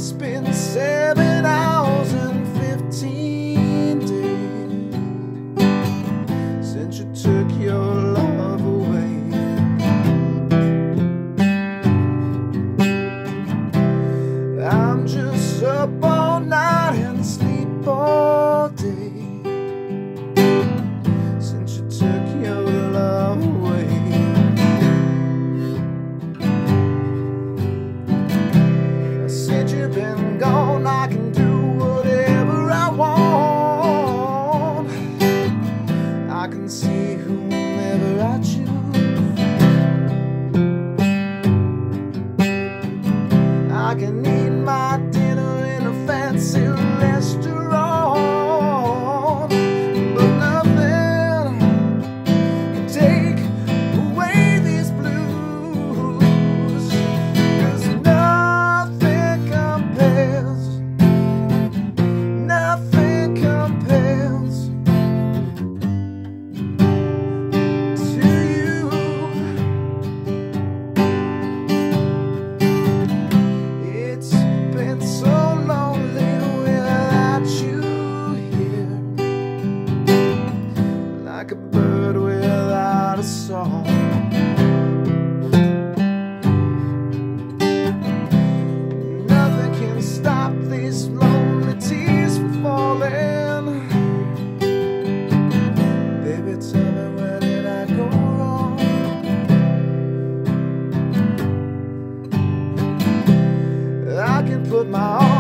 It's been 7 hours and 15 days since you took your love away. I'm just up all night and sleep all day since you took your love away. I said you've been gone, I can do whatever I want. I can see whomever I choose. I can eat my dinner in a fancy restaurant, but nothing can take away these blues, 'cause nothing compares to you. It's been so lonely without you here, like a bird without a song. Nothing can stop these lonely tears from falling. Baby, tell me, where did I go wrong? I can put my